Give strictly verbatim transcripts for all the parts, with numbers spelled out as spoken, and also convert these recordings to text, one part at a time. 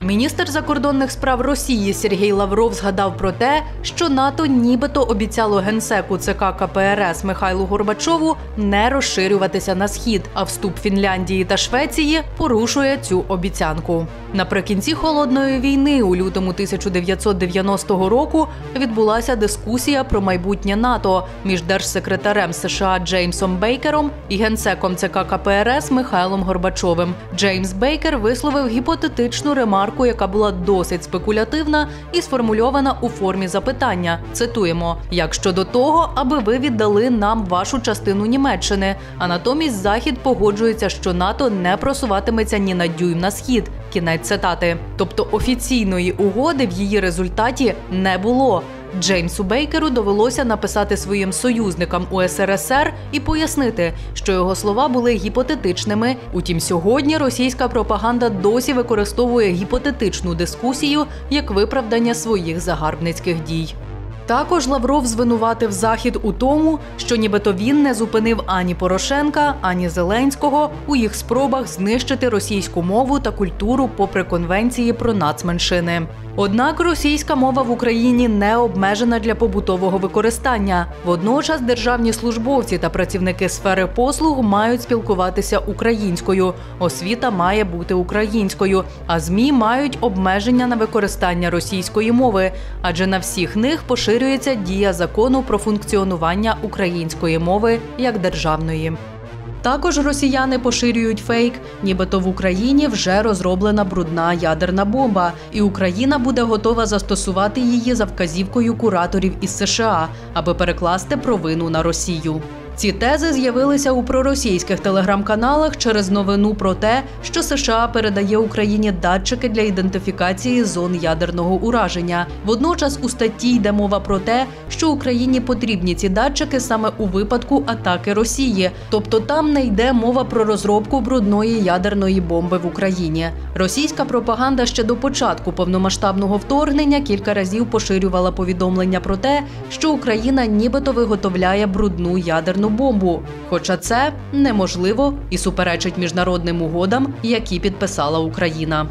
Міністр закордонних справ Росії Сергій Лавров згадав про те, що НАТО нібито обіцяло генсеку ЦК ка пе ер ес Михайлу Горбачову не розширюватися на схід, а вступ Фінляндії та Швеції порушує цю обіцянку. Наприкінці Холодної війни у лютому тисяча дев'ятсот дев'яностого року відбулася дискусія про майбутнє НАТО між держсекретарем США Джеймсом Бейкером і генсеком ЦК ка пе ер ес Михайлом Горбачовим. Джеймс Бейкер висловив гіпотетичну ремарку, яка була досить спекулятивна і сформульована у формі запитання. Цитуємо: «Як щодо того, аби ви віддали нам вашу частину Німеччини, а натомість Захід погоджується, що НАТО не просуватиметься ні на дюйм на схід». Кінець цитати. Тобто офіційної угоди в її результаті не було. Джеймсу Бейкеру довелося написати своїм союзникам у ес ер ес ер і пояснити, що його слова були гіпотетичними. Утім, сьогодні російська пропаганда досі використовує гіпотетичну дискусію як виправдання своїх загарбницьких дій. Також Лавров звинуватив Захід у тому, що нібито він не зупинив ані Порошенка, ані Зеленського у їх спробах знищити російську мову та культуру попри конвенції про нацменшини. Однак російська мова в Україні не обмежена для побутового використання. Водночас державні службовці та працівники сфери послуг мають спілкуватися українською, освіта має бути українською, а ЗМІ мають обмеження на використання російської мови, адже на всіх них поширюється дія закону про функціонування української мови як державної. Також росіяни поширюють фейк, нібито в Україні вже розроблена брудна ядерна бомба, і Україна буде готова застосувати її за вказівкою кураторів із США, аби перекласти провину на Росію. Ці тези з'явилися у проросійських телеграм-каналах через новину про те, що США передає Україні датчики для ідентифікації зон ядерного ураження. Водночас у статті йде мова про те, що Україні потрібні ці датчики саме у випадку атаки Росії. Тобто там не йде мова про розробку брудної ядерної бомби в Україні. Російська пропаганда ще до початку повномасштабного вторгнення кілька разів поширювала повідомлення про те, що Україна нібито виготовляє брудну ядерну бомбу. Хоча це неможливо і суперечить міжнародним угодам, які підписала Україна.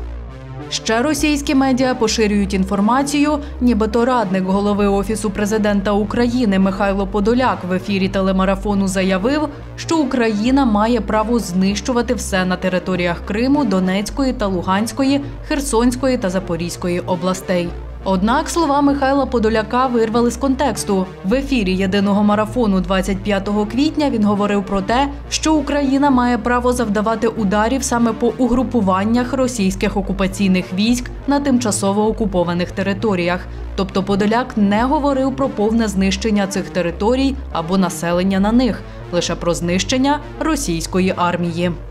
Ще російські медіа поширюють інформацію, нібито радник голови Офісу президента України Михайло Подоляк в ефірі телемарафону заявив, що Україна має право знищувати все на територіях Криму, Донецької та Луганської, Херсонської та Запорізької областей. Однак слова Михайла Подоляка вирвали з контексту. В ефірі єдиного марафону двадцять п'ятого квітня він говорив про те, що Україна має право завдавати ударів саме по угрупуваннях російських окупаційних військ на тимчасово окупованих територіях. Тобто Подоляк не говорив про повне знищення цих територій або населення на них, лише про знищення російської армії.